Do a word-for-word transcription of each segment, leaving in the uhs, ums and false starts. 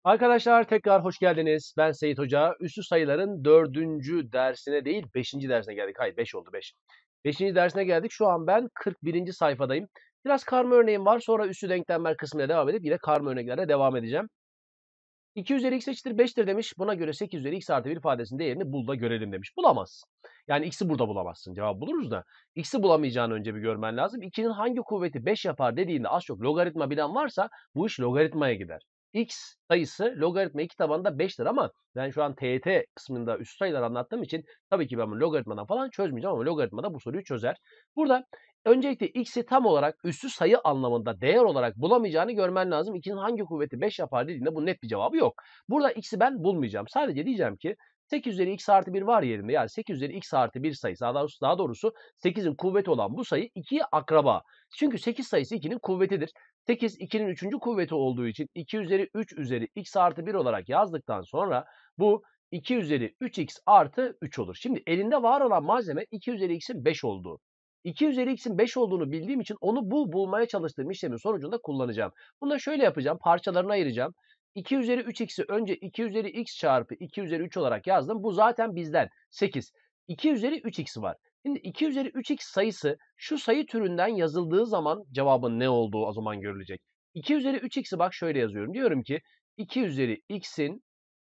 Arkadaşlar tekrar hoş geldiniz. Ben Seyit Hoca. Üslü sayıların dördüncü dersine değil beşinci dersine geldik. Hayır beş oldu beş. Beşinci dersine geldik. Şu an ben kırk birinci sayfadayım. Biraz karma örneğim var. Sonra üslü denklemler kısmına devam edip yine karma örneklerle devam edeceğim. iki üzeri x eşittir beştir demiş. Buna göre sekiz üzeri x artı bir ifadesinin değerini bul da görelim demiş. Bulamazsın. Yani x'i burada bulamazsın. Cevabı buluruz da x'i bulamayacağını önce bir görmen lazım. ikinin hangi kuvveti beş yapar dediğinde az çok logaritma bilen varsa bu iş logaritmaya gider. X sayısı logaritma iki tabanında beştir ama ben şu an T Y T kısmında üst sayılar anlattığım için tabii ki ben bunu logaritmadan falan çözmeyeceğim ama logaritmada bu soruyu çözer. Burada öncelikle x'i tam olarak üssü sayı anlamında değer olarak bulamayacağını görmen lazım. ikinin hangi kuvveti beş yapar dediğinde bu net bir cevabı yok. Burada x'i ben bulmayacağım. Sadece diyeceğim ki sekiz üzeri x artı bir var yerinde. Yani sekiz üzeri x artı bir sayısı daha doğrusu, daha doğrusu sekizin kuvveti olan bu sayı ikiye akraba. Çünkü sekiz sayısı ikinin kuvvetidir. sekiz ikinin üçüncü kuvveti olduğu için iki üzeri üç üzeri x artı bir olarak yazdıktan sonra bu iki üzeri üç x artı üç olur. Şimdi elinde var olan malzeme iki üzeri x'in beş olduğu. iki üzeri x'in beş olduğunu bildiğim için onu bu bulmaya çalıştığım işlemin sonucunda kullanacağım. Bunu da şöyle yapacağım. Parçalarına ayıracağım. iki üzeri üç x'i önce iki üzeri x çarpı iki üzeri üç olarak yazdım. Bu zaten bizden sekiz. iki üzeri üç x var. Şimdi iki üzeri üç x sayısı şu sayı türünden yazıldığı zaman cevabın ne olduğu o zaman görülecek. iki üzeri üç x'i bak şöyle yazıyorum. Diyorum ki iki üzeri x'in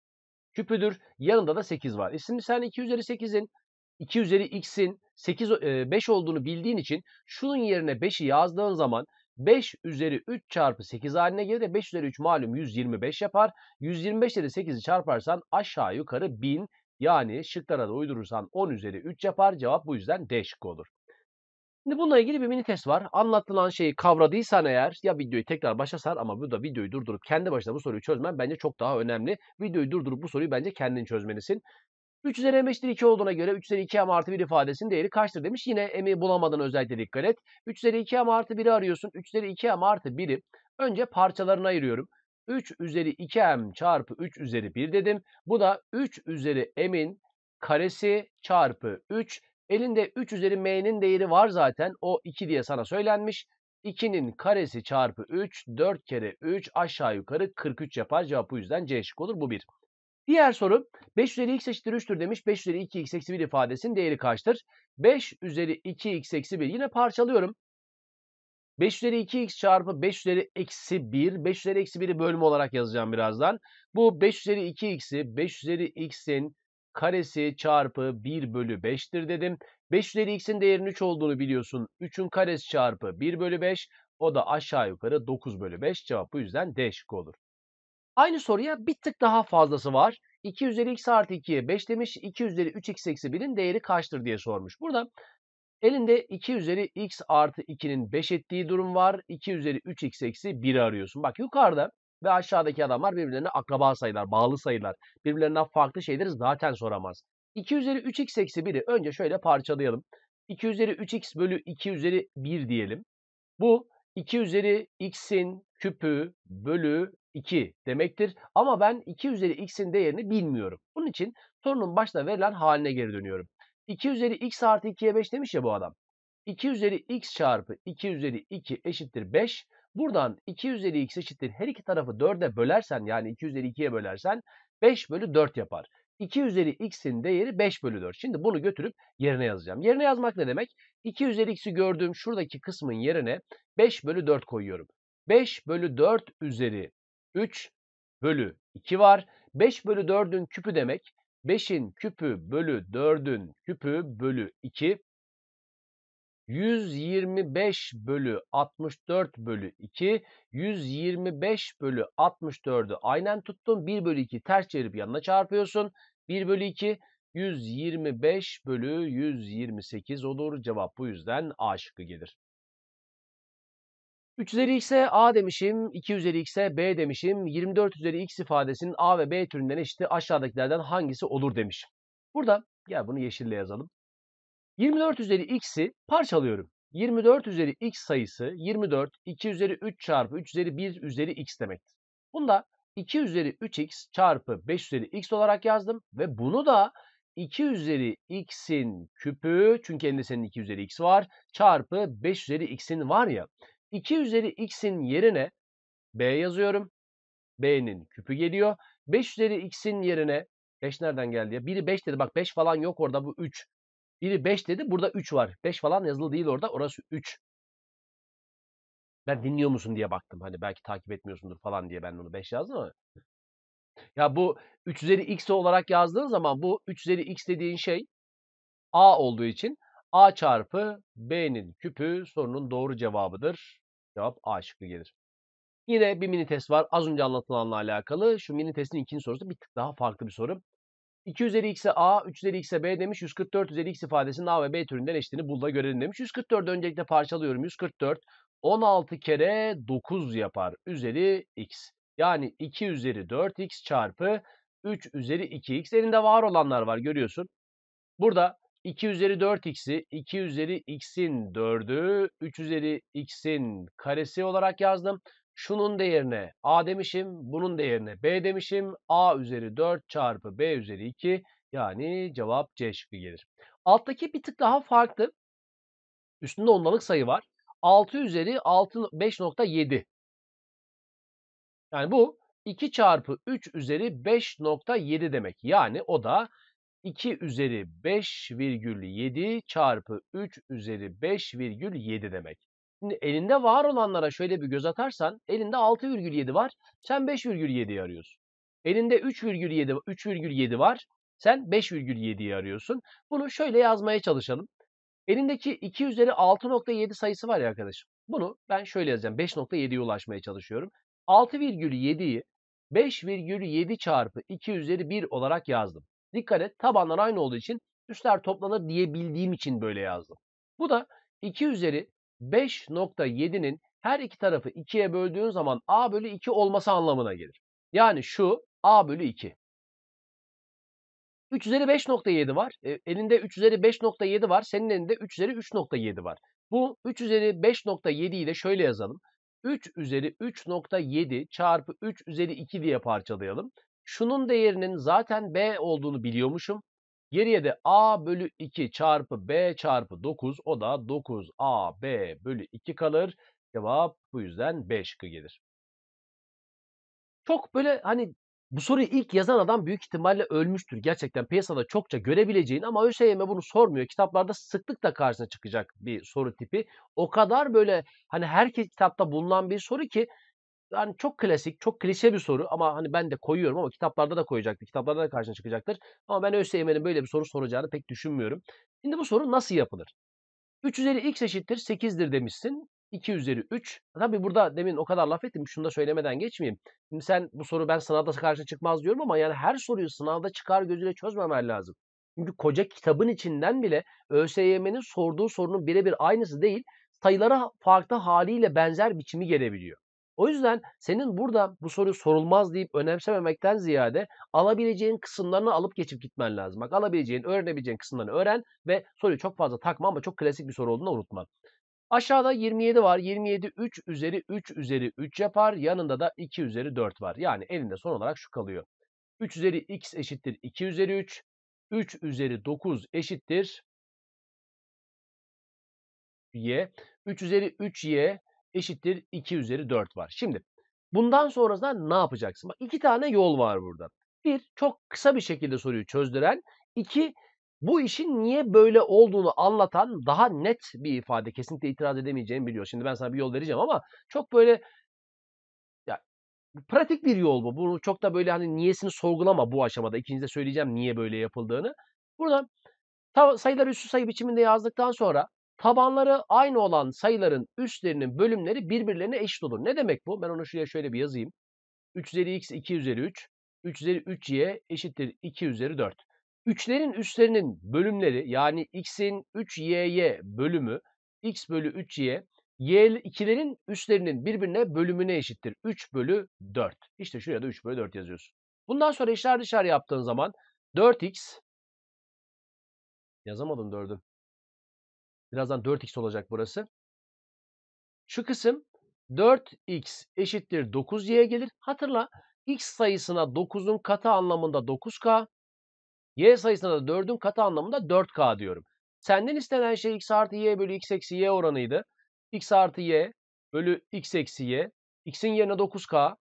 küpüdür. Yanında da sekiz var. E şimdi sen iki üzeri sekizin iki üzeri x'in sekiz, beş olduğunu bildiğin için şunun yerine beşi yazdığın zaman beş üzeri üç çarpı sekiz haline gelir de beş üzeri üç malum yüz yirmi beş yapar. yüz yirmi beş ile de sekizi çarparsan aşağı yukarı bin, yani şıklara da uydurursan on üzeri üç yapar. Cevap bu yüzden D şıkkı olur. Şimdi bununla ilgili bir mini test var. Anlatılan şeyi kavradıysan eğer ya videoyu tekrar başa sar ama burada videoyu durdurup kendi başına bu soruyu çözmen bence çok daha önemli. Videoyu durdurup bu soruyu bence kendin çözmelisin. üç üzeri m eşittir iki olduğuna göre üç üzeri iki m artı bir ifadesinin değeri kaçtır demiş. Yine m'i bulamadan özellikle dikkat et. üç üzeri iki m artı biri arıyorsun. üç üzeri iki m artı biri önce parçalarına ayırıyorum. üç üzeri iki m çarpı üç üzeri bir dedim. Bu da üç üzeri m'in karesi çarpı üç. Elinde üç üzeri m'nin değeri var zaten. O iki diye sana söylenmiş. ikinin karesi çarpı üç. dört kere üç aşağı yukarı kırk üç yapar. Cevap bu yüzden C şıkkı olur. Bu bir. Diğer soru beş üzeri x eşittir üçtür demiş. beş üzeri iki x eksi bir ifadesinin değeri kaçtır? beş üzeri iki x eksi bir. Yine parçalıyorum. beş üzeri iki x çarpı beş üzeri eksi bir. beş üzeri eksi bir'i bölümü olarak yazacağım birazdan. Bu beş üzeri iki x'i beş üzeri x'in karesi çarpı bir bölü beş'tir dedim. beş üzeri x'in değerinin üç olduğunu biliyorsun. üçün karesi çarpı bir bölü beş. O da aşağı yukarı dokuz bölü beş. Cevap bu yüzden D şıkkı olur. Aynı soruya bir tık daha fazlası var. iki üzeri x artı iki'ye beş demiş. iki üzeri üç x eksi bir'in değeri kaçtır diye sormuş. Burada elinde iki üzeri x artı iki'nin beş ettiği durum var. iki üzeri üç x eksi bir'i arıyorsun. Bak yukarıda ve aşağıdaki adamlar birbirlerine akraba sayılar, bağlı sayılar. Birbirlerinden farklı şeyleri zaten soramaz. iki üzeri üç x eksi bir'i önce şöyle parçalayalım. iki üzeri üç x bölü iki üzeri bir diyelim. Bu iki üzeri x'in küpü bölü iki demektir. Ama ben iki üzeri x'in değerini bilmiyorum. Bunun için sorunun başta verilen haline geri dönüyorum. iki üzeri x artı iki'ye beş demiş ya bu adam. iki üzeri x çarpı iki üzeri iki eşittir beş. Buradan iki üzeri x eşittir her iki tarafı dörde bölersen, yani iki üzeri iki'ye bölersen beş bölü dört yapar. iki üzeri x'in değeri beş bölü dört. Şimdi bunu götürüp yerine yazacağım. Yerine yazmak ne demek? iki üzeri x'i gördüğüm şuradaki kısmın yerine beş bölü dört koyuyorum. beş bölü dört üzeri üç bölü iki var. beş bölü dörd'ün küpü demek. beş'in küpü bölü dörd'ün küpü bölü iki. yüz yirmi beş bölü altmış dört bölü iki. yüz yirmi beş bölü altmış dörd'ü aynen tuttun. bir bölü iki ters çevirip yanına çarpıyorsun. bir bölü iki. yüz yirmi beş bölü yüz yirmi sekiz olur. Cevap bu yüzden A şıkkı gelir. üç üzeri x'e a demişim, iki üzeri x'e b demişim. yirmi dört üzeri x ifadesinin a ve b türünden eşiti aşağıdakilerden hangisi olur demiş. Burada gel bunu yeşille yazalım. yirmi dört üzeri x'i parçalıyorum. yirmi dört üzeri x sayısı yirmi dört, iki üzeri üç çarpı üç üzeri bir üzeri x demektir. Bunda iki üzeri üç x çarpı beş üzeri x olarak yazdım ve bunu da iki üzeri x'in küpü, çünkü elinde senin iki üzeri x var, çarpı beş üzeri x'in var ya, iki üzeri x'in yerine b yazıyorum. b'nin küpü geliyor. beş üzeri x'in yerine beş nereden geldi ya? Biri beş dedi. Bak beş falan yok orada, bu üç. Biri beş dedi. Burada üç var. beş falan yazılı değil orada. Orası üç. Ben dinliyor musun diye baktım. Hani belki takip etmiyorsundur falan diye ben onu beş yazdım ama. Ya bu üç üzeri x olarak yazdığın zaman bu üç üzeri x dediğin şey a olduğu için a çarpı b'nin küpü sorunun doğru cevabıdır. Cevap A şıkkı gelir. Yine bir mini test var. Az önce anlatılanla alakalı. Şu mini testin ikinci sorusu bir tık daha farklı bir soru. iki üzeri x'e a, üç üzeri x'e b demiş. yüz kırk dört üzeri x ifadesinin a ve b türünden eşitliğini bul da görelim demiş. yüz kırk dördü öncelikle parçalıyorum. yüz kırk dört on altı kere dokuz yapar. Üzeri x. Yani iki üzeri dört x çarpı üç üzeri iki x. Elinde var olanlar var, görüyorsun. Burada iki üzeri dört x'i iki üzeri x'in dördü üç üzeri x'in karesi olarak yazdım. Şunun değerine a demişim, bunun değerine b demişim. A üzeri dört çarpı b üzeri iki, yani cevap C şıkkı gelir. Alttaki bir tık daha farklı. Üstünde ondalık sayı var. altı üzeri altı, beş nokta yedi. Yani bu iki çarpı üç üzeri beş nokta yedi demek. Yani o da iki üzeri beş virgül yedi çarpı üç üzeri beş virgül yedi demek. Şimdi elinde var olanlara şöyle bir göz atarsan elinde altı virgül yedi var. Sen beş virgül yediyi arıyorsun. Elinde üç virgül yedi, üç virgül yedi var. Sen beş virgül yediyi arıyorsun. Bunu şöyle yazmaya çalışalım. Elindeki iki üzeri altı nokta yedi sayısı var ya arkadaşım. Bunu ben şöyle yazacağım. beş nokta yediye ulaşmaya çalışıyorum. altı virgül yediyi beş virgül yedi çarpı iki üzeri bir olarak yazdım. Dikkat et, tabanlar aynı olduğu için üstler toplanır diyebildiğim için böyle yazdım. Bu da iki üzeri beş nokta yedinin her iki tarafı ikiye böldüğün zaman a bölü iki olması anlamına gelir. Yani şu a bölü iki. üç üzeri beş nokta yedi var. E, elinde üç üzeri beş nokta yedi var. Senin elinde üç üzeri üç nokta yedi var. Bu üç üzeri beş nokta yediyi de şöyle yazalım. üç üzeri üç nokta yedi çarpı üç üzeri iki diye parçalayalım. Şunun değerinin zaten b olduğunu biliyormuşum. Geriye de a bölü iki çarpı b çarpı dokuz, o da dokuz a b bölü iki kalır. Cevap bu yüzden B şıkkı gelir. Çok böyle hani bu soruyu ilk yazan adam büyük ihtimalle ölmüştür. Gerçekten piyasada çokça görebileceğin ama ÖSYM bunu sormuyor. Kitaplarda sıklıkla karşına çıkacak bir soru tipi. O kadar böyle hani herkes kitapta bulunan bir soru ki yani çok klasik, çok klişe bir soru ama hani ben de koyuyorum ama kitaplarda da koyacaktır. Kitaplarda da karşına çıkacaktır. Ama ben ÖSYM'nin böyle bir soru soracağını pek düşünmüyorum. Şimdi bu soru nasıl yapılır? üç üzeri x eşittir sekizdir demişsin. iki üzeri üç. Tabii burada demin o kadar laf ettim. Şunu da söylemeden geçmeyeyim. Şimdi sen bu soru ben sınavda karşına çıkmaz diyorum ama yani her soruyu sınavda çıkar gözüyle çözmemen lazım. Çünkü koca kitabın içinden bile ÖSYM'nin sorduğu sorunun birebir aynısı değil, sayılara farklı haliyle benzer biçimi gelebiliyor. O yüzden senin burada bu soru sorulmaz deyip önemsememekten ziyade alabileceğin kısımlarını alıp geçip gitmen lazım. Bak, alabileceğin, öğrenebileceğin kısımlarını öğren ve soruyu çok fazla takma ama çok klasik bir soru olduğunu unutma. Aşağıda yirmi yedi var. yirmi yedi üç üzeri üç üzeri üç yapar. Yanında da iki üzeri dört var. Yani elinde son olarak şu kalıyor. üç üzeri x eşittir iki üzeri üç. üç üzeri dokuz eşittir y. üç üzeri üç y eşittir iki üzeri dört var. Şimdi bundan sonrasında ne yapacaksın? Bak, iki tane yol var burada. Bir, çok kısa bir şekilde soruyu çözdüren. İki, bu işin niye böyle olduğunu anlatan daha net bir ifade. Kesinlikle itiraz edemeyeceğimi biliyor. Şimdi ben sana bir yol vereceğim ama çok böyle ya, pratik bir yol bu. Bunu çok da böyle hani niyesini sorgulama bu aşamada. İkincide söyleyeceğim niye böyle yapıldığını. Burada sayıları üstü sayı biçiminde yazdıktan sonra tabanları aynı olan sayıların üstlerinin bölümleri birbirlerine eşit olur. Ne demek bu? Ben onu şuraya şöyle bir yazayım. üç üzeri x iki üzeri üç. üç üzeri üç y eşittir iki üzeri dört. üçlerin üstlerinin bölümleri yani x'in üç y'ye bölümü x bölü üç y, y ikilerin üstlerinin birbirine bölümüne eşittir. üç bölü dört. İşte şuraya da üç bölü dört yazıyorsun. Bundan sonra içler dışarı yaptığın zaman dört x yazamadım dördü. Birazdan dört x olacak burası. Şu kısım dört x eşittir dokuz y'ye gelir. Hatırla, x sayısına dokuzun katı anlamında dokuz k, y sayısına da dördün katı anlamında dört k diyorum. Senden istenen şey x artı y bölü x eksi y oranıydı. X artı y bölü x eksi y. X'in yerine dokuz k,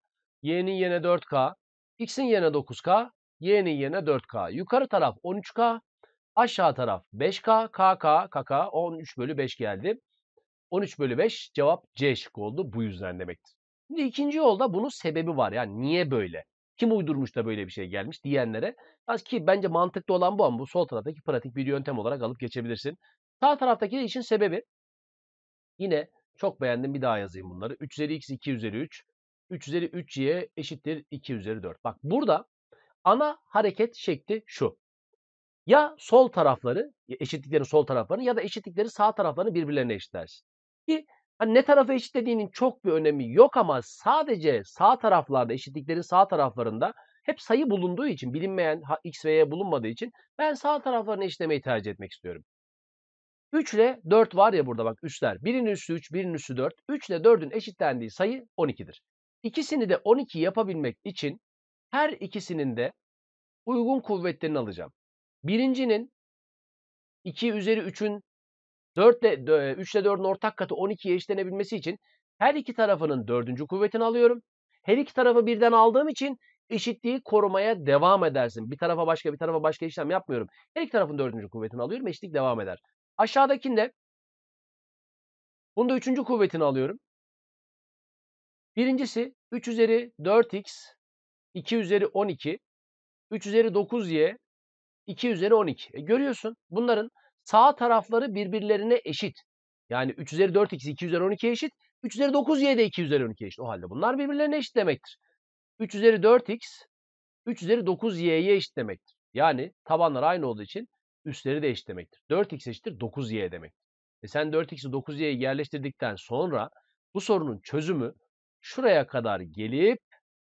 Y'nin yerine dört K. X'in yerine dokuz K. Y'nin yerine dört K. Yukarı taraf on üç K. Aşağı taraf beş K. K, K, K, K. on üç bölü beş geldi. on üç bölü beş cevap C şıkkı oldu. Bu yüzden demektir. Şimdi ikinci yolda bunun sebebi var. Yani niye böyle? Kim uydurmuş da böyle bir şey gelmiş diyenlere. Ki bence mantıklı olan bu, ama bu sol taraftaki pratik bir yöntem olarak alıp geçebilirsin. Sağ taraftaki işin sebebi, yine çok beğendim, bir daha yazayım bunları. üç üzeri x iki üzeri üç. üç üzeri üç y eşittir iki üzeri dört. Bak burada ana hareket şekli şu. Ya sol tarafları, eşitliklerin sol taraflarını ya da eşitlikleri sağ taraflarını birbirlerine eşitlersin. Ki hani ne tarafa eşitlediğinin çok bir önemi yok, ama sadece sağ taraflarda, eşitliklerin sağ taraflarında hep sayı bulunduğu için, bilinmeyen x ve y bulunmadığı için ben sağ taraflarını eşitlemeyi tercih etmek istiyorum. üç ile dört var ya burada, bak üsler. birinin üssü üç, birinin üssü dört. üç ile dördün eşitlendiği sayı on iki'dir. İkisini de on iki yapabilmek için her ikisinin de uygun kuvvetlerini alacağım. Birincinin iki üzeri üçün dört ile üç ile dördün ortak katı on iki'ye eşitlenebilmesi için her iki tarafının dördüncü kuvvetini alıyorum. Her iki tarafı birden aldığım için eşitliği korumaya devam edersin. Bir tarafa başka, bir tarafa başka işlem yapmıyorum. Her iki tarafın dördüncü kuvvetini alıyorum. Eşitlik devam eder. Aşağıdakinde bunda üçüncü kuvvetini alıyorum. Birincisi üç üzeri dört x, iki üzeri on iki, üç üzeri dokuz y, iki üzeri on iki. E görüyorsun, bunların sağ tarafları birbirlerine eşit. Yani üç üzeri dört x iki üzeri on iki'ye eşit. üç üzeri dokuz y de iki üzeri on iki'ye eşit. O halde bunlar birbirlerine eşit demektir. üç üzeri dört x, üç üzeri dokuz y'ye eşit demektir. Yani tabanlar aynı olduğu için üstleri de eşit demektir. dört x eşittir dokuz y demektir. E sen dört x'i dokuz y'ye yerleştirdikten sonra bu sorunun çözümü şuraya kadar gelip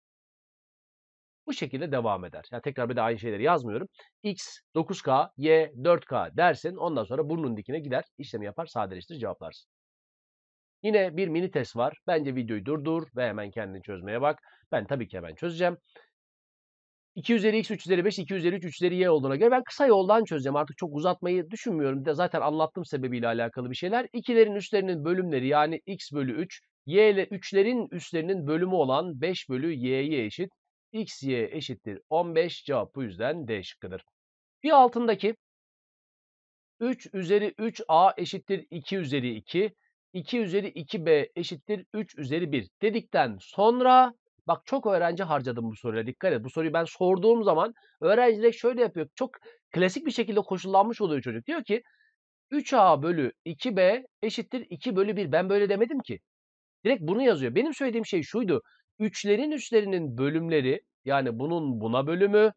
bu şekilde devam eder. Yani tekrar bir de aynı şeyleri yazmıyorum. X dokuz K, Y dört K dersin. Ondan sonra burnun dikine gider, işlemi yapar, sadeleştirir, cevaplarsın. Yine bir mini test var. Bence videoyu durdur ve hemen kendini çözmeye bak. Ben tabii ki hemen çözeceğim. iki üzeri x, üç üzeri beş, iki üzeri üç, üç üzeri y olduğuna göre ben kısa yoldan çözeceğim. Artık çok uzatmayı düşünmüyorum. De zaten anlattığım sebebiyle alakalı bir şeyler. ikilerin üstlerinin bölümleri, yani x bölü üç, y ile üçlerin üstlerinin bölümü olan beş bölü y'ye eşit. X, y eşittir on beş. Cevap bu yüzden D şıkkıdır. Bir altındaki üç üzeri üç a eşittir iki üzeri iki. iki üzeri iki b eşittir üç üzeri bir dedikten sonra, bak çok öğrenci harcadım bu soruya, dikkat et. Bu soruyu ben sorduğum zaman öğrenciler şöyle yapıyor. Çok klasik bir şekilde koşullanmış oluyor çocuk. Diyor ki üç a bölü iki b eşittir iki bölü bir. Ben böyle demedim ki. Direkt bunu yazıyor. Benim söylediğim şey şuydu. Üçlerin üstlerinin bölümleri, yani bunun buna bölümü,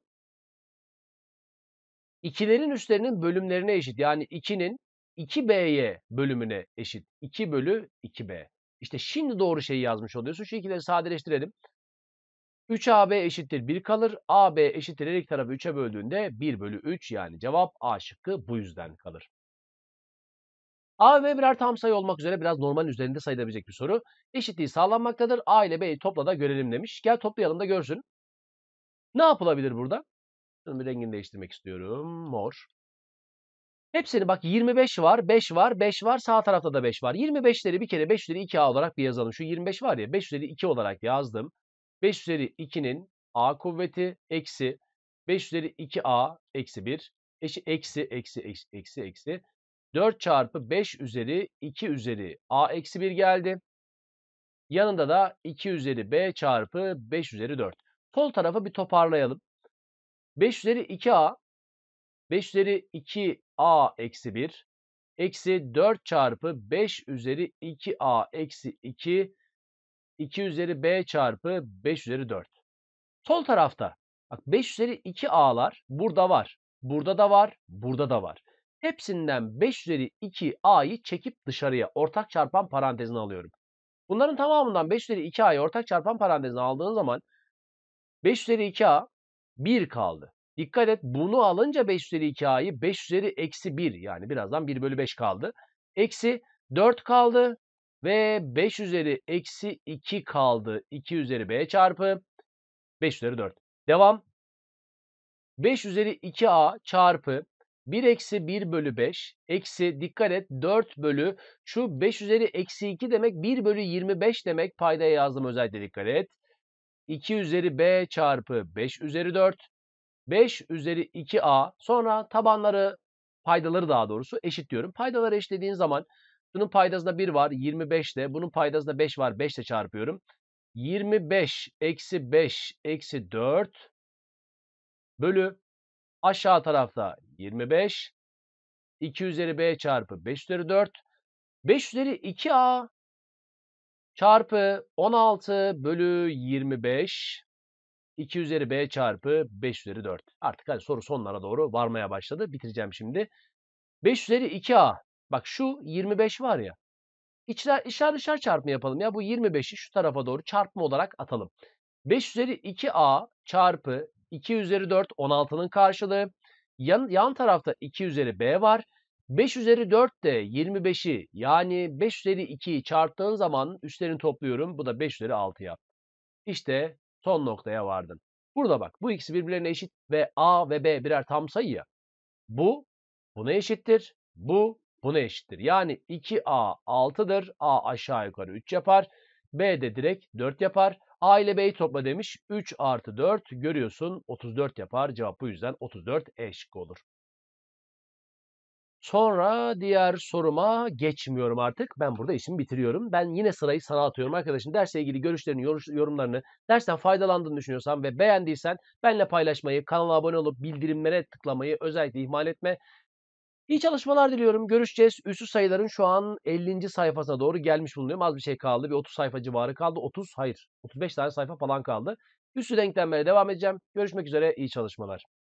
ikilerin üstlerinin bölümlerine eşit. Yani iki'nin iki b'ye bölümüne eşit. iki bölü iki b. İşte şimdi doğru şeyi yazmış oluyorsun. Şu ikileri sadeleştirelim. üç a b eşittir bir kalır. a b eşittir her iki tarafı üç'e böldüğünde bir bölü üç, yani cevap A şıkkı bu yüzden kalır. A ve B birer tam sayı olmak üzere biraz normalin üzerinde sayılabilecek bir soru. Eşitliği sağlanmaktadır. A ile B'yi topla da görelim demiş. Gel toplayalım da görsün. Ne yapılabilir burada? Şunun bir rengini değiştirmek istiyorum. Mor. Hepsini bak, yirmi beş var, beş var, beş var, sağ tarafta da beş var. yirmi beş'leri bir kere beş üzeri iki a olarak bir yazalım. Şu yirmi beş var ya, beş üzeri iki olarak yazdım. beş üzeri iki'nin a kuvveti eksi beş üzeri iki a eksi bir eşi eksi eksi eksi eksi eksi dört çarpı beş üzeri iki üzeri a eksi bir geldi. Yanında da iki üzeri b çarpı beş üzeri dört. Sol tarafı bir toparlayalım. beş üzeri iki a, beş üzeri iki a eksi bir eksi dört çarpı beş üzeri iki a eksi iki, iki üzeri b çarpı beş üzeri dört. Sol tarafta bak, beş üzeri iki a'lar burada var. Burada da var. Burada da var. Hepsinden beş üzeri iki a'yı çekip dışarıya ortak çarpan parantezine alıyorum. Bunların tamamından beş üzeri iki a'yı ortak çarpan parantezine aldığın zaman beş üzeri iki a bir kaldı. Dikkat et, bunu alınca beş üzeri iki a'yı beş üzeri eksi bir, yani birazdan bir bölü beş kaldı. Eksi dört kaldı ve beş üzeri eksi iki kaldı. iki üzeri b çarpı beş üzeri dört. Devam. beş üzeri iki a çarpı bir eksi bir bölü beş eksi, dikkat et, dört bölü şu beş üzeri eksi iki demek bir bölü yirmi beş demek, paydaya yazdım özellikle, dikkat et. iki üzeri b çarpı beş üzeri dört. beş üzeri iki a. Sonra tabanları, paydaları daha doğrusu eşit diyorum. Paydaları eşitlediğin zaman bunun paydasında bir var yirmi beş ile. Bunun paydasında beş var beş ile çarpıyorum. yirmi beş eksi beş eksi dört bölü aşağı tarafta yirmi beş. iki üzeri b çarpı beş üzeri dört. beş üzeri iki a çarpı on altı bölü yirmi beş. iki üzeri b çarpı beş üzeri dört. Artık hadi soru sonlara doğru varmaya başladı. Bitireceğim şimdi. beş üzeri iki a. Bak şu yirmi beş var ya. İçler, içler dışlar çarpımı yapalım ya. Bu yirmi beşi şu tarafa doğru çarpma olarak atalım. beş üzeri iki a çarpı iki üzeri dört on altının karşılığı. Yan, yan tarafta iki üzeri b var. beş üzeri dört de yirmi beşi yani beş üzeri ikiyi çarptığın zaman üstlerini topluyorum. Bu da beş üzeri altı yaptı. İşte son noktaya vardım. Burada bak bu ikisi birbirlerine eşit ve a ve b birer tam sayı ya. Bu buna eşittir. Bu buna eşittir. Yani iki a altıdır. A aşağı yukarı üç yapar. B de direkt dört yapar. A ile B'yi topla demiş. üç artı dört görüyorsun otuz dört yapar. Cevap bu yüzden otuz dört E şıkkı olur. Sonra diğer soruma geçmiyorum artık. Ben burada işimi bitiriyorum. Ben yine sırayı sana atıyorum arkadaşım. Dersle ilgili görüşlerini, yorumlarını, dersten faydalandığını düşünüyorsan ve beğendiysen benimle paylaşmayı, kanala abone olup bildirimlere tıklamayı özellikle ihmal etme. İyi çalışmalar diliyorum. Görüşeceğiz. Üssü sayıların şu an ellinci sayfasına doğru gelmiş bulunuyorum. Az bir şey kaldı. Bir otuz sayfa civarı kaldı. otuz hayır. otuz beş tane sayfa falan kaldı. Üssü denklemlere devam edeceğim. Görüşmek üzere. İyi çalışmalar.